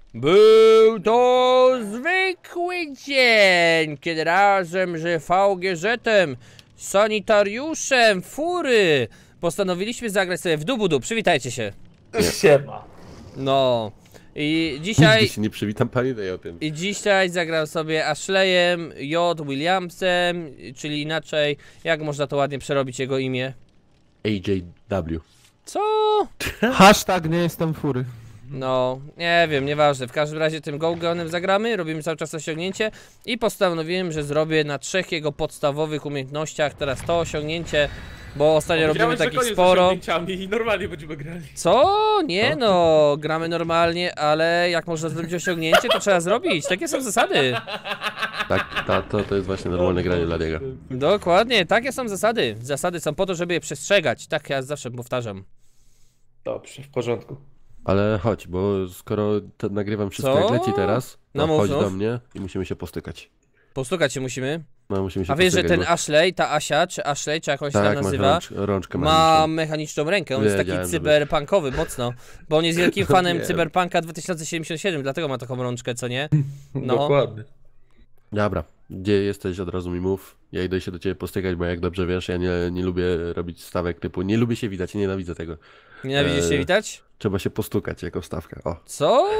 Był to zwykły dzień, kiedy razem z VGZ-em, sanitariuszem fury postanowiliśmy zagrać sobie w Dubudu. Przywitajcie się. Siema. No. I dzisiaj... Nigdy się nie przywitam, pamiętaj o tym. I dzisiaj zagram sobie Ashleyem J. Williamsem, czyli inaczej, jak można to ładnie przerobić jego imię? AJW. Co? Hashtag nie jestem fury. No, nie wiem, nieważne. W każdym razie tym Go-Gunem zagramy, robimy cały czas osiągnięcie i postanowiłem, że zrobię na 3 jego podstawowych umiejętnościach teraz to osiągnięcie, bo ostatnio robimy takich sporo. I normalnie będziemy grali. Co? Nie no, gramy normalnie, ale jak można zrobić osiągnięcie, to trzeba zrobić. Takie są zasady. Tak, to jest właśnie normalne granie dla niego. Dokładnie, takie są zasady. Zasady są po to, żeby je przestrzegać. Tak ja zawsze powtarzam. Dobrze, w porządku. Ale chodź, bo skoro nagrywam wszystko Co? jak leci teraz, to No mów, chodź mów. do mnie i musimy się postykać. Postukać się musimy. No, musimy się A wiesz, że postykać, ten bo... Ashley, ta Asia, czy Ashley, czy jak on się Tak, tam masz nazywa, rączkę ma mechaniczną rękę, on jest taki Wiedziałem, że cyberpunkowy mocno, bo on jest wielkim fanem Wiem. Cyberpunka 2077, dlatego ma taką rączkę, co nie? No. Dokładnie. Dobra, gdzie jesteś, od razu mi mów. Ja idę się do ciebie postykać, bo jak dobrze wiesz, ja nie lubię robić stawek typu, nie lubię się witać, nienawidzę tego. Nienawidzisz się witać? Trzeba się postukać jako stawka, o. Co?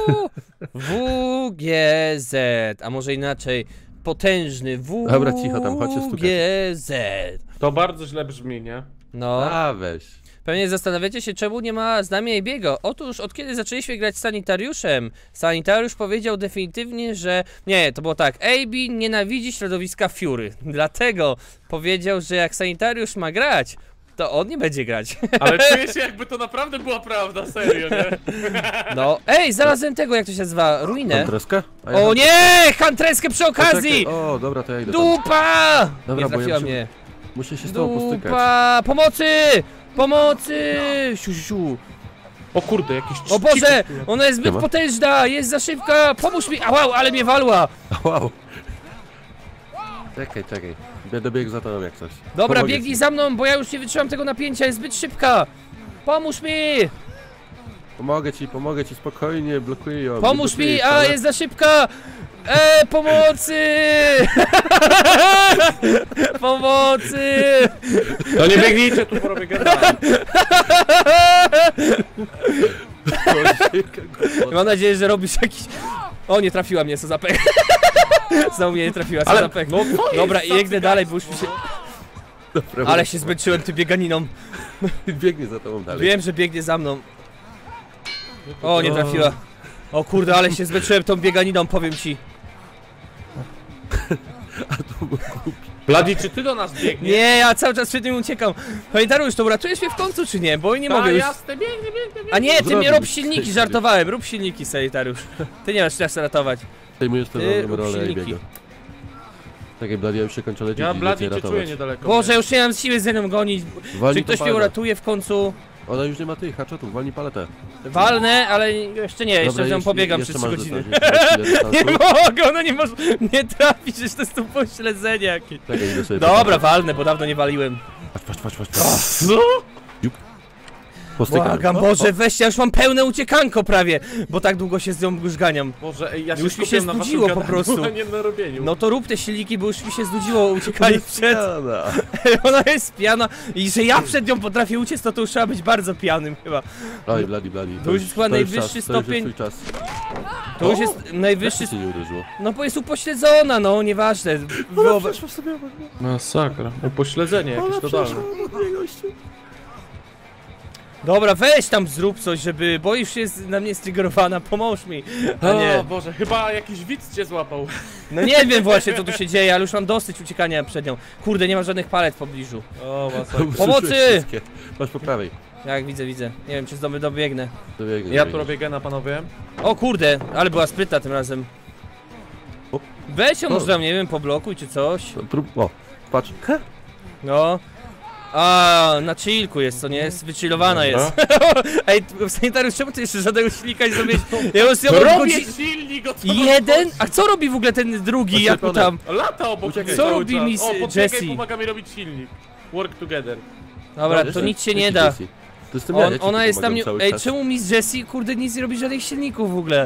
WGZ, a może inaczej, potężny WGZ. Dobra, cicho tam, chodź się stukać. To bardzo źle brzmi, nie? No. A, weź. Pewnie zastanawiacie się, czemu nie ma z nami Abiego. Otóż od kiedy zaczęliśmy grać z sanitariuszem, sanitariusz powiedział definitywnie, że... Nie, to było tak, AB nienawidzi środowiska Fury. Dlatego powiedział, że jak sanitariusz ma grać, to on nie będzie grać. Ale czuję się, jakby to naprawdę była prawda, serio, nie? No, ej, znalazłem tego, jak to się nazywa, ruinę. Hantreska? O nie, hantreskę przy okazji! O, dobra, to ja idę tam. Dupa! Dobra, Nie bo ja trafiła mnie. Muszę się z tobą postykać. Dupa! Pomocy! Pomocy! Siu, siu, siu. O kurde, jakiś O Boże! czciku. Ona jest zbyt Siema. potężna! Jest za szybka! Pomóż mi! Wow, ale mnie walła! Wow. Czekaj. Będę biegł za tobą jak coś. Dobra, Pomogę biegnij ci. za mną, bo ja już nie wytrzymam tego napięcia, jest zbyt szybka! Pomóż mi! Pomogę ci, spokojnie, blokuję ją. Pomóż Nie blokuję mi! jej A, wcale. jest za szybka! Pomocy! Pomocy! To nie biegnijcie, tu porobię gena. Mam nadzieję, że robisz jakiś... O, nie trafiła mnie, co za pech. Znowu mnie nie trafiła, co za pech. no co jest? Dobra, i biegnę dalej, bo już mi się... Dobra, Ale się zmęczyłem tym bieganiną. biegnie za tobą dalej. Wiem, że biegnie za mną. O, nie trafiła. O kurde, ale się zmęczyłem tą bieganiną, powiem ci. Bladi, czy ty do nas biegniesz? Nie, ja cały czas przed nim uciekam. Pamiętarusz, to uratujesz mnie w końcu, czy nie? Bo nie mogę już... jasne, biegnę. A nie, ty mnie Zrobił. rób silniki, żartowałem. Rób silniki, sanitariusz. Ty nie masz czasu ratować. Przejmujesz Ty tę rób rolę i silniki. biega. Tak jak Blady, ja już się kończę lecieć Ja i Bladi lecę cię czuję ratować. niedaleko. Boże, już nie mam siły z nią gonić. Walnij Czy ktoś tą mnie paletę. uratuje w końcu? Ona już nie ma tych haczetów, walnij paletę. Walnę, ale jeszcze nie, jeszcze z nią pobiegam jeszcze przez 3 masz godziny. dystansu. Nie mogę, ona nie może nie trafić, że to jest to pośledzenie jakieś. Czekaj, idę sobie Dobra, walnę, bo dawno nie waliłem. Patrz. Co? Postykam. Błagam, Boże, weź, ja już mam pełne uciekanko prawie, bo tak długo się z nią ganiam. Boże, ej, ja się Już mi się skupiam na znudziło waszym po prostu. gadaniu, a nie na robieniu. No to rób te silniki, bo już mi się znudziło uciekanie przed... Jana. Ona jest pijana i że ja przed nią potrafię uciec, to już trzeba być bardzo pijanym chyba. Oj, Blady. To już jest chyba najwyższy stopień. To już jest twój czas. To już jest najwyższy... Jak ci się nie uderzyło? No bo jest upośledzona, no nieważne. sobie Masakra. Upośledzenie jakieś totalne. Dobra, weź tam zrób coś, żeby... Bo już jest na mnie striggerowana, pomóż mi. A O nie. Boże, chyba jakiś widz cię złapał. No nie wiem właśnie, co tu się dzieje, ale już mam dosyć uciekania przed nią. Kurde, nie ma żadnych palet w pobliżu. O, masakra. Pomocy! Wszystkie. Masz po prawej. Jak widzę. Nie wiem, czy znowu dobiegnę. Dobiegnę, Ja tu robię gena, panowie. O kurde, ale była sprytna tym razem. O. Weź ją O. może tam, nie wiem, poblokuj czy coś. O, patrz. No. A, na chillku jest, co nie? Jest wychillowana jest. Ej, sanitariusz, czemu ty jeszcze żadnego silnika nie zrobiłeś? Ja już ją Robię silnik od jeden? A co robi w ogóle ten drugi, jak mu tam? Lata obok Uciekaj. mnie Co cały robi czas. Miss O, podbiegaj, Jessie? pomaga mi robić silnik. Work together. Dobra, to Jeszcze- nic się nie jeszcze da. Jessie. To jest tym ja ci Ona tu jest tam pomagam nie... cały Ej, czas. czemu Miss Jessie, kurde, nic nie robi żadnych silników w ogóle?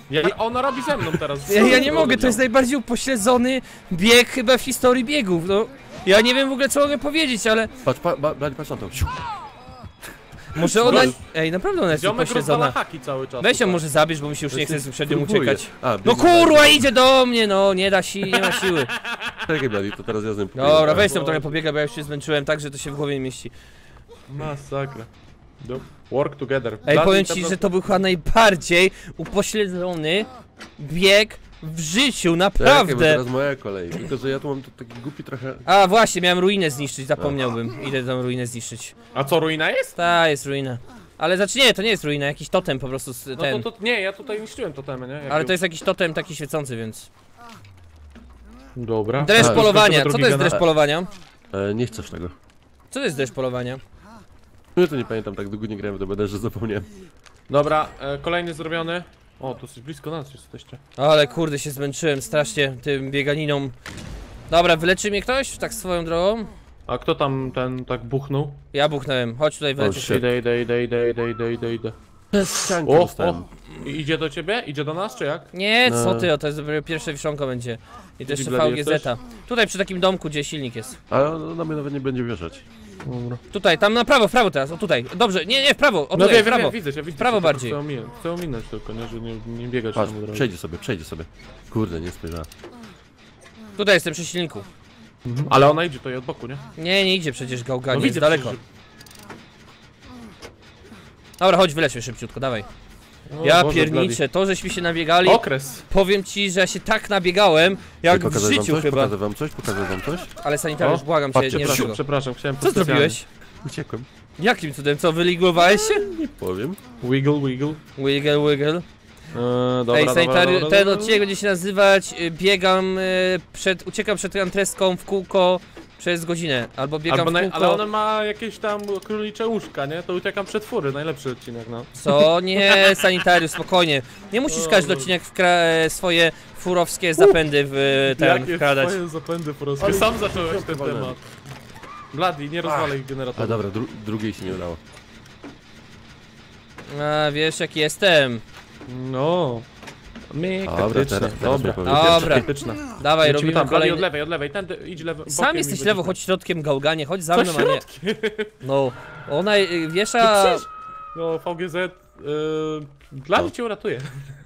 Ona robi ze mną teraz. Ja nie mogę, to jest najbardziej upośledzony bieg chyba w historii biegów, no. Ja nie wiem w ogóle co mogę powiedzieć, ale Patrz, patrz na to. może ona... Ej, naprawdę ona jest Ziomek rozwala upośledzona. haki cały czas. Weź ją może zabierz, bo mi się już nie chce przed nią Próbuję. uciekać. A, No biegnie kurwa, dalej. idzie do mnie, no, nie da się, nie ma siły. Czekaj, Blady, to teraz ja z nim Dobra, weź tam trochę pobiega, bo ja już się zmęczyłem tak, że to się w głowie nie mieści. Masakra. Work together. Ej, Blady, powiem ci, że to był chyba najbardziej upośledzony bieg w życiu, Czekaj, bo naprawdę. teraz moja kolej. Tylko, że ja tu mam taki głupi trochę... A właśnie, miałem ruinę zniszczyć, zapomniałbym. Idę tą ruinę zniszczyć. A co, ruina jest? Ta jest ruina. Ale znaczy nie, to nie jest ruina, jakiś totem po prostu No ten. to nie, ja tutaj niszczyłem totemy, nie? Ale to jest jakiś totem taki świecący, więc. Dobra. Dreszcz A, polowania. już Co to drugi jest gena. dreszcz polowania? nie chcesz tego. Co to jest dreszcz polowania? No ja to nie pamiętam, tak długo nie grałem w DBD, że zapomniałem. Dobra, kolejny zrobiony. O, dosyć blisko nas jesteście. Ale kurde się zmęczyłem strasznie tym bieganiną. Dobra, wyleczy mnie ktoś? Tak swoją drogą? A kto tam ten tak buchnął? Ja buchnąłem, chodź tutaj wyleczysz shit. się. Idę. Ściankę O, dostałem. o! I idzie do ciebie? Idzie do nas, czy jak? Nie, co No. ty, o to jest dopiero pierwsze wiszonko będzie. I to jeszcze Blady VGZ. Tutaj przy takim domku, gdzie silnik jest. Ale on na mnie nawet nie będzie wieszać. Dobra. Tutaj, tam na prawo, w prawo teraz, o tutaj. Dobrze, nie, w prawo, o No tutaj, wiem, w prawo. wiem, widzę cię, widzę prawo cię, bardziej. Chcę ominąć tylko, nie, że nie biegać Patrz, tam od razu. przejdzie sobie. Kurde, nie spojrzałem. Tutaj jestem przy silniku. Ale ona idzie tutaj od boku, nie? Nie idzie przecież gałganie, No jest widzę daleko. przecież, Dobra, chodź, wylećmy szybciutko, dawaj. że- O Ja Boże, pierniczę, to żeśmy się nabiegali. Blady. Okres. Powiem ci, że ja się tak nabiegałem, jak w Pokazać wam życiu coś? chyba. Pokazać wam coś? Ale sanitariusz, O, błagam cię, patrzcie, nie rób tego. Przepraszam, chciałem Co zrobiłeś? Uciekłem. Jakim cudem, co, wyligowałeś się? Nie powiem. Wiggle. Wiggle. Dobra, Ej, dobra, sanitariusz, dobra, ten dobra. odcinek będzie się nazywać biegam uciekam przed antreską w kółko przez godzinę, albo biegam Albo w kółko. ale ona ma jakieś tam królicze łóżka, nie? To uciekam przed fury, najlepszy odcinek, no. Co? Nie, sanitariusz, spokojnie. Nie musisz O, każdy Boże. odcinek swoje furowskie zapędy w ten Jakie wkradać. twoje zapędy po prostu. Ale Sam zacząłeś ten walnąłem. temat. Blady, nie rozwalaj generatora. A dobra, drugiej się nie udało. A, wiesz jaki jestem. No. Dobra, teraz Dobra. mi powiedzieć. Dobra. Krytyczna. Dawaj, Lecimy robimy tam, Blady, kolejny. od lewej, tędy, idź bokiem Sam i jesteś będziesz lewo, tam. chodź środkiem gałganie, chodź za Co mną, a nie. środkiem? No, ona No wiesza. przecież- No, VGZ, Blady cię uratuje.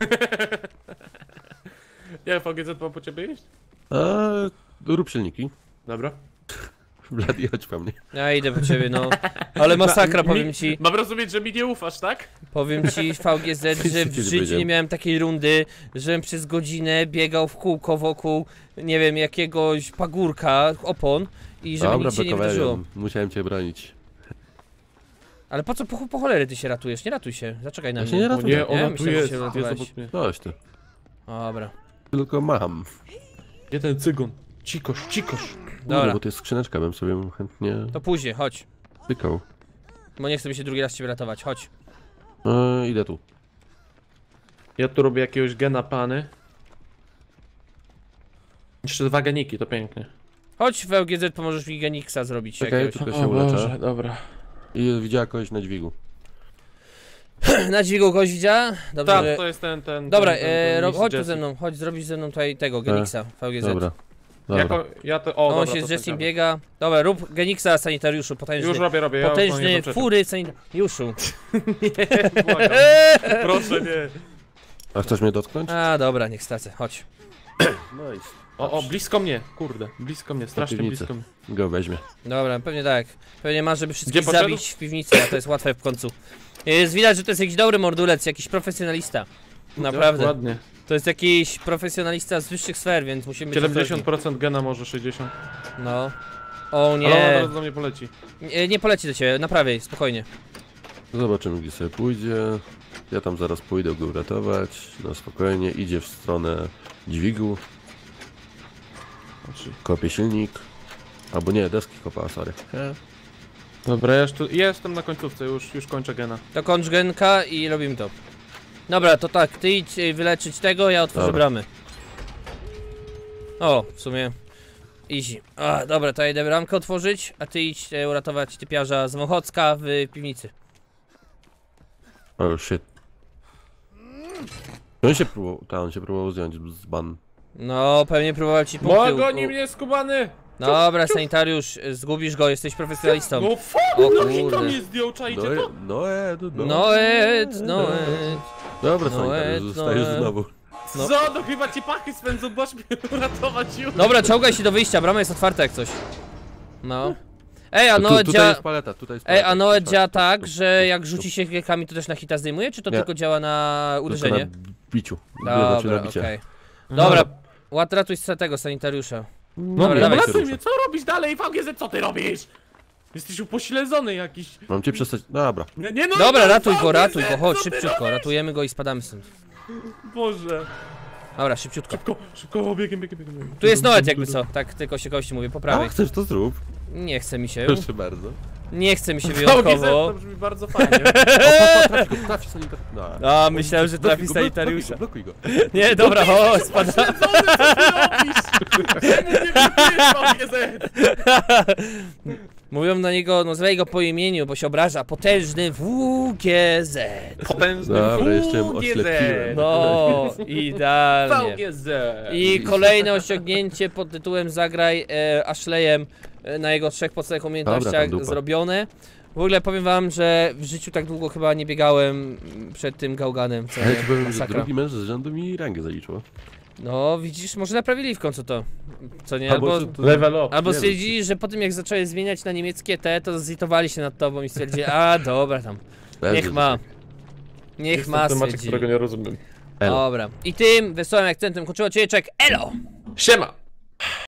Nie, VGZ ma po ciebie iść? Rób silniki. Dobra. Blady, chodź po mnie. Ja idę po ciebie, no. Ale masakra, powiem ci. Mam rozumieć, że mi nie ufasz, tak? Powiem ci VGZ, że w Kiedy życiu nie powiedziałem. miałem takiej rundy, żebym przez godzinę biegał w kółko wokół, nie wiem, jakiegoś pagórka, opon i żeby Dobra, nic się nie wydarzyło. blokowałem. Musiałem cię bronić. Ale po co, po cholery ty się ratujesz? Nie ratuj się, zaczekaj na Ja mnie. się nie O ratuję. nie, ona tu myślałem, że jest, się jest uratowałeś. obok mnie. Chodź ty. Dobra, Tylko mam. Gdzie ten cygon? Cikosz. dobra, Bo to jest skrzyneczka, bym sobie chętnie to później, chodź. tykał. Bo nie chcę mi się drugi raz ciebie ratować, chodź. Idę tu. Ja tu robię jakiegoś gena pany. Jeszcze 2 geniki, to pięknie. Chodź VGZ, pomożesz mi Geniksa zrobić Czekaj, jakiegoś. tylko się uleczę. dobra. I widziała kogoś na dźwigu. Na dźwigu kogoś widziała? Dobrze, Tak, że... to jest ten. Dobra, ten chodź tu Jesse. ze mną, chodź zrobić ze mną tutaj tego, Geniksa, VGZ. Dobra. Ja to. O, On dobra, się to z Jessim tak, biega. Dobra, rób Geniksa sanitariuszu, potężny. Już robię. Ja Potężny fury sanitariuszu. Błagam. Proszę nie. A chcesz mnie dotknąć? A dobra, niech stracę, chodź. Nice. O, blisko mnie, kurde. Blisko mnie, strasznie piwnicy. blisko mnie. Go weźmie. Dobra, pewnie tak. Pewnie masz, żeby wszystkich Gdzie poszedł? zabić w piwnicy, a to jest łatwe w końcu. Jest widać, że to jest jakiś dobry mordulec, jakiś profesjonalista. Naprawdę. Ładnie. To jest jakiś profesjonalista z wyższych sfer, więc musimy być ostrożni. 70% gena, może 60%. No. O Nie. Ale ona nie. teraz do mnie poleci. Nie poleci do ciebie, naprawiej, spokojnie. Zobaczymy, gdzie sobie pójdzie. Ja tam zaraz pójdę go uratować. No spokojnie, idzie w stronę dźwigu. Znaczy, Kopie silnik. Albo nie, deski kopa, sorry. dobra, ja jestem na końcówce, już kończę gena. To kończ genka i robimy to. Dobra, to tak, ty idź wyleczyć tego, ja otworzę Dobra. bramy. O, w sumie easy. A, dobra, to ja idę bramkę otworzyć, a ty idź uratować typiarza z Wąchocka w piwnicy. Oh shit. On się próbował zdjąć z ban. No, pewnie próbował ci punkty Goni mnie skubany! Dobra, sanitariusz, zgubisz go, jesteś profesjonalistą. No fuck, O no kurde. hito mnie zdjął, czajcie to? No Ed. Dobra, No sanitariusz, Ed, zostajesz no Ed. znowu. No. Co? No chyba ci pachy spędzą, boż mnie uratować już. Dobra, czołgaj się do wyjścia, brama jest otwarta jak coś. No. Ej, a Tu- Noed tutaj działa... jest paleta, tutaj jest Ej, paleta. a Noed działa Tu, tak, tu, że tu, jak tu. rzuci się kiekami, to też na hita zdejmuje, czy to Nie. tylko działa na Tylko uderzenie? na biciu. Dobra, na bicie. okej. Dobra, ratuj tego sanitariusza. No Dobra, dawaj. ratuj mnie, co robisz dalej? VGZ, co ty robisz? Jesteś upośledzony jakiś. Mam cię przestać. Dobra. Nie, no, Dobra, no, ratuj go, VGZ, chodź, co ty szybciutko, robisz? ratujemy go i spadamy stąd. Boże. Dobra, szybciutko. Szybko, biegiem. Tu jest Noed jakby co, tak tylko się gości mówię, po prawej. A, chcesz to zrób? Nie chce mi się, Proszę bardzo. nie chce mi się VGZ wyjątkowo. to brzmi bardzo fajnie. Trafi sanitariusz. No. A, myślałem, że trafi Blokuj go, sanitariusza. Blokuj go. Nie, dobra, chodź, spada. Upośledzony, co ty robisz? Czemu nie blokujesz VGZ? Mówią na niego, nazywaj go po imieniu, bo się obraża. Potężny WGZ. Potężny Dobra, jeszcze ją VGZ. oślepiłem. No, idealnie. VGZ. I kolejne osiągnięcie pod tytułem Zagraj Ashleyem na jego 3 podstawowych umiejętnościach dupa. zrobione. W ogóle powiem wam, że w życiu tak długo chyba nie biegałem przed tym gałganem. Co Ja nie? ci powiem, że Masakra. drugi męż z rzędu mi rangę zaliczyło. No widzisz, może naprawili w końcu to. Co nie? Albo, Level up. albo nie stwierdzili, że po tym jak zacząłeś zmieniać na niemieckie te, to zlitowali się nad tobą i stwierdzili, a dobra tam, niech ma. Niech ma, temacie, stwierdzili. którego nie rozumiem. Elo. Dobra. I tym wesołym akcentem kończyło odcinek. Elo! Siema!